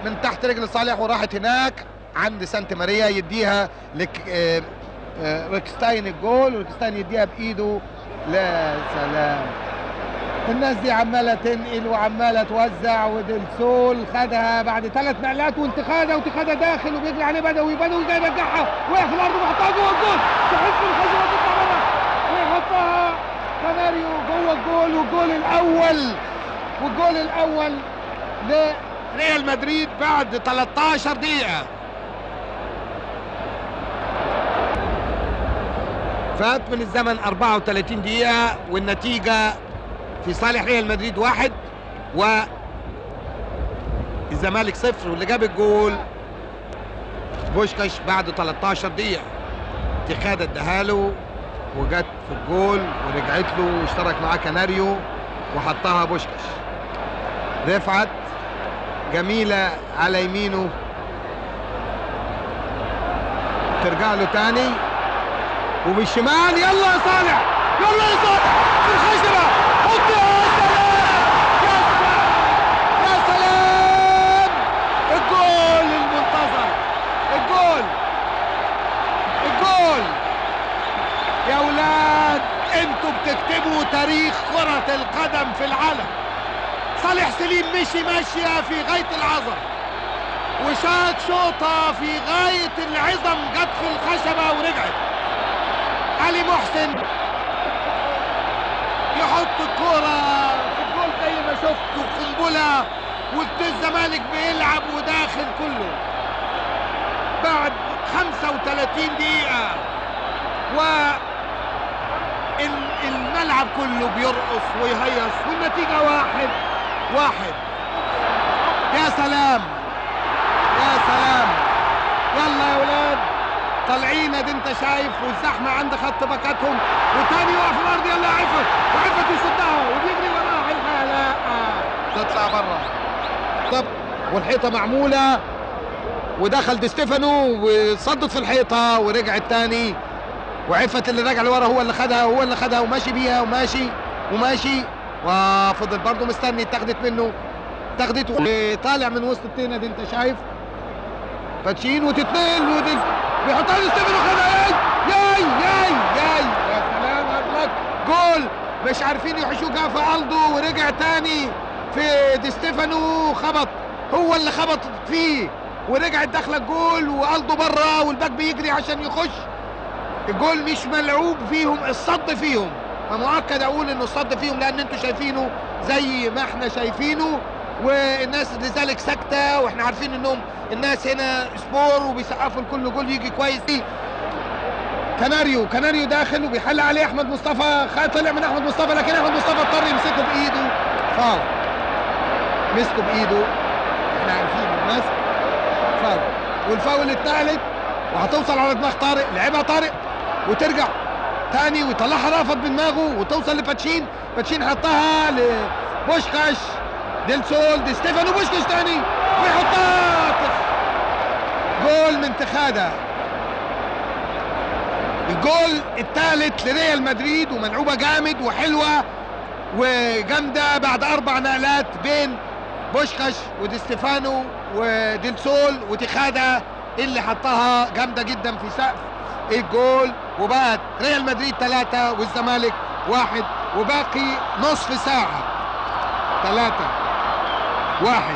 من تحت رجل صالح وراحت هناك عند سانت ماريا، يديها ريكستاين الجول، وريكستاين يديها بايده. لا سلام، الناس دي عماله تنقل وعماله توزع، وديل سول خدها بعد 3 نقلات، وانتخاده داخل وبيجري عليه بدوي جاي يرجعها، وقع في الارض وحطها جوه الجول، تحس الخشبه تطلع بره ويحطها كاناريو جوه الجول. والجول الاول لريال مدريد بعد 13 دقيقه. فات من الزمن 34 دقيقه والنتيجه في صالح ريال مدريد 1 والزمالك 0، واللي جاب الجول بوشكاش بعد 13 دقيقة. اتخاذ اداهاله وجت في الجول ورجعت له واشترك معاه كاناريو وحطها بوشكاش. رفعت جميلة على يمينه ترجع له تاني وبالشمال، يلا يا صالح يلا يا صالح في الخشبة، حط يا سلام. الجول المنتظر، الجول يا ولاد، انتوا بتكتبوا تاريخ كرة القدم في العالم. صالح سليم مشي ماشية في غاية العظم وشاط شوطة في غاية العظم، جت في الخشبة ورجعت. علي محسن يحط الكرة في الجول زي ما شفتوا، قنبلة، والزمالك بيلعب وداخل كله بعد 35 دقيقة، والملعب كله بيرقص ويهيص، والنتيجة 1-1. يا سلام يا سلام، يلا يا ولاد طالعين، ادي انت شايف، والزحمه عند خط باكاتهم، وتاني يقع في الارض، يلا يا عفت، وعفت يصدها وبيجري وراها، لا تطلع بره. طب والحيطه معموله ودخل دي ستيفانو وصدت في الحيطه ورجعت تاني، وعفت اللي رجع لورا هو اللي خدها وماشي بيها وماشي وفضل برضه مستني، اتاخدت منه، وطالع من وسط الطينه دي انت شايف، فاتشين وتتنقل بيحطها دي ستيفانو، خدها ياي يا سلام عليك، جول مش عارفين يحشوها في الدو، ورجع تاني في دي ستيفانو، هو اللي خبط فيه ورجعت داخله الجول، والدو بره والباك بيجري عشان يخش. الجول مش ملعوب فيهم، الصد فيهم، فمؤكد اقول انه الصد فيهم لان انتوا شايفينه زي ما احنا شايفينه، والناس لذلك ساكته، واحنا عارفين انهم الناس هنا سبور وبيسقفوا لكل جول يجي كويس. كاناريو داخل وبيحل عليه احمد مصطفى، طلع من احمد مصطفى، لكن احمد مصطفى اضطر يمسكه بايده، فاول، مسكه بايده، احنا عارفين المسك فاول، والفاول الثالث وهتوصل على دماغ طارق، لعبها طارق وترجع تاني ويطلعها رافض بدماغه وتوصل لباتشين، حطها لبوشكاش، ديل سول، دي ستيفانو، بوشكاش تاني ويحطها، جول من تخاده. الجول الثالث لريال مدريد، وملعوبه جامد وحلوه وجامده بعد 4 نقلات بين بوشكاش ودي ستيفانو وديل سول وتخاده اللي حطها جامده جدا في سقف الجول، وبقت ريال مدريد 3 والزمالك 1، وباقي نصف ساعه 3-1.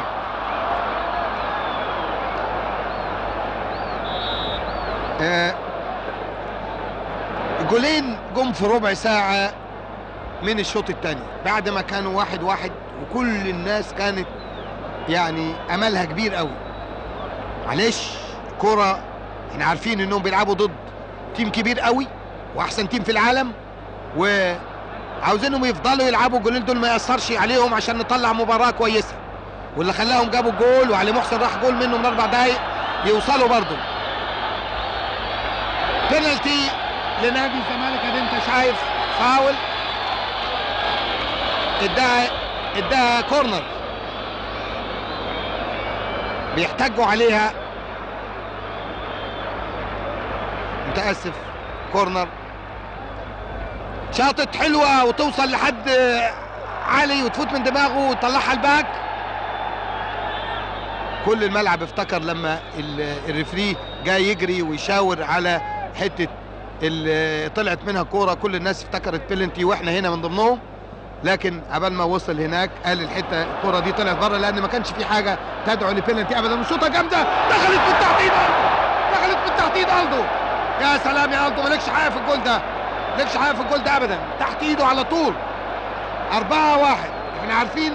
الجولين جم في ربع ساعة من الشوط الثاني بعد ما كانوا 1-1، وكل الناس كانت يعني املها كبير قوي. معلش كرة احنا عارفين انهم بيلعبوا ضد تيم كبير قوي واحسن تيم في العالم، وعاوزينهم يفضلوا يلعبوا الجولين دول ما يأثرش عليهم عشان نطلع مباراة كويسة، واللي خلاهم جابوا جول، وعلي محسن راح جول منه من 4 دقايق يوصلوا برضه. بينالتي لنادي الزمالك، ادي انت شايف، فاول، اداها كورنر بيحتجوا عليها، متأسف، كورنر، شاطت حلوة وتوصل لحد علي وتفوت من دماغه وتطلعها الباك، كل الملعب افتكر لما الريفري جاي يجري ويشاور على حته اللي طلعت منها كوره، كل الناس افتكرت بيلنتي واحنا هنا من ضمنهم، لكن قبل ما وصل هناك قال الحته الكوره دي طلعت بره لان ما كانش في حاجه تدعو لبيلنتي ابدا. وشوطه جامده دخلت في التحديد، دخلت في التحديد الدو. يا سلام يا الدو، مالكش حق في الجول ده، مالكش حق في الجول ده ابدا، تحت ايده على طول. 4-1. احنا عارفين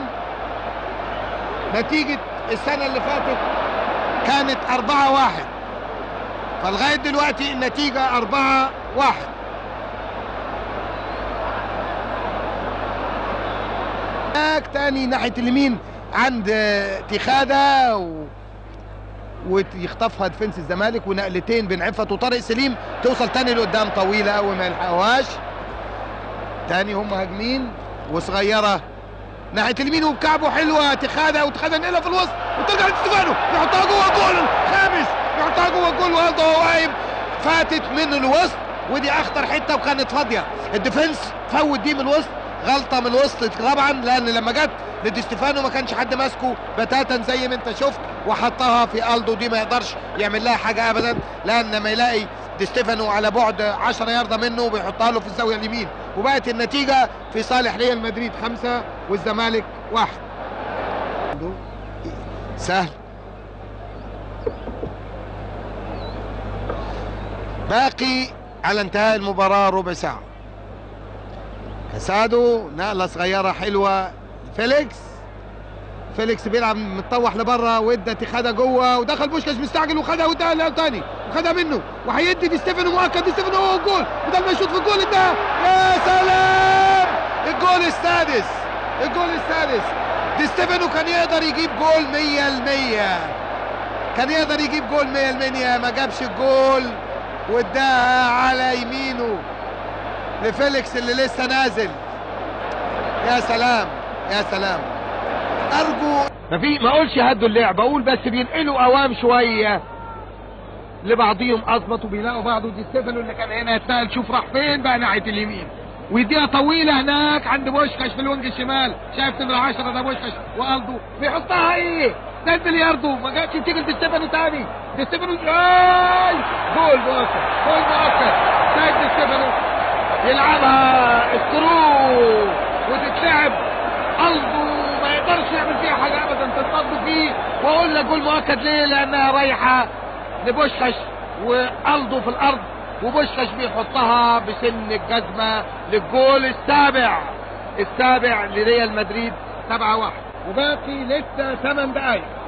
نتيجه السنه اللي فاتت كانت 4-1، فلغايه دلوقتي النتيجه 4-1. هناك تاني ناحيه اليمين عند تيخادا ويخطفها ديفنس الزمالك، ونقلتين بين عفت وطارق سليم توصل تاني لقدام طويله قوي ما يلحقوهاش. تاني هم هاجمين وصغيره ناحيه اليمين وبكعبه حلوه تيخادا، وتيخادا نقلها في الوسط وترجع لستيفانو يحطها جوه الجول الخامس، يحطها جوه الجول والدو هو واقف، فاتت من الوسط ودي اخطر حته وكانت فاضيه. الديفنس فوت دي من الوسط، غلطه من الوسط طبعا، لان لما جت لدي ستيفانو ما كانش حد ماسكه بتاتا زي ما انت شفت، وحطها في الدو. دي ما يقدرش يعمل لها حاجه ابدا، لان لما يلاقي دي ستيفانو على بعد 10 ياردة منه وبيحطها له في الزاويه اليمين. وبقت النتيجه في صالح ريال مدريد 5 والزمالك 1. سهل. باقي على انتهاء المباراه ربع ساعه. كاسادو نقله صغيره حلوه، فيليكس بيلعب متطوح لبره وادى تيخادا جوه، ودخل بوشكاش مستعجل وخدها واداها تاني وخدها منه وهيدي دي ستيفانو مؤكد. دي ستيفانو هو الجول، بدل ما يشوط في الجول ده. يا سلام، الجول السادس، الجول السادس. دي ستيفانو كان يقدر يجيب جول 100%، كان يقدر يجيب جول 100%، ما جابش الجول واداها على يمينه لفيليكس اللي لسه نازل. يا سلام يا سلام. ارجو ما اقولش هدوا اللعب، اقول بس بينقلوا اوام شويه لبعضيهم اظبط وبيلاقوا بعض. ودي ستيفانو اللي كان هنا يتنقل، شوف راح فين بقى ناحيه اليمين، ويديها طويله هناك عند بوشكاش في الوينج الشمال. شايف نمره 10 ده بوشكاش، والدو بيحطها ايه نزل ياردو، ما جاتش تيجي لدي ستيفانو تاني. دي ستيفانو جول مؤكد، جول مؤكد. شايف دي ستيفانو يلعبها سكرو وتتلعب، الدو ما يقدرش يعمل فيها حاجه ابدا، تتصد فيه. واقول لك جول مؤكد ليه؟ لانها رايحه لبوشكاش والدو في الارض، وبوشكاش بيحطها بسن الجزمه للجول السابع لريال مدريد 7-1، وباقي لسه 8 دقايق.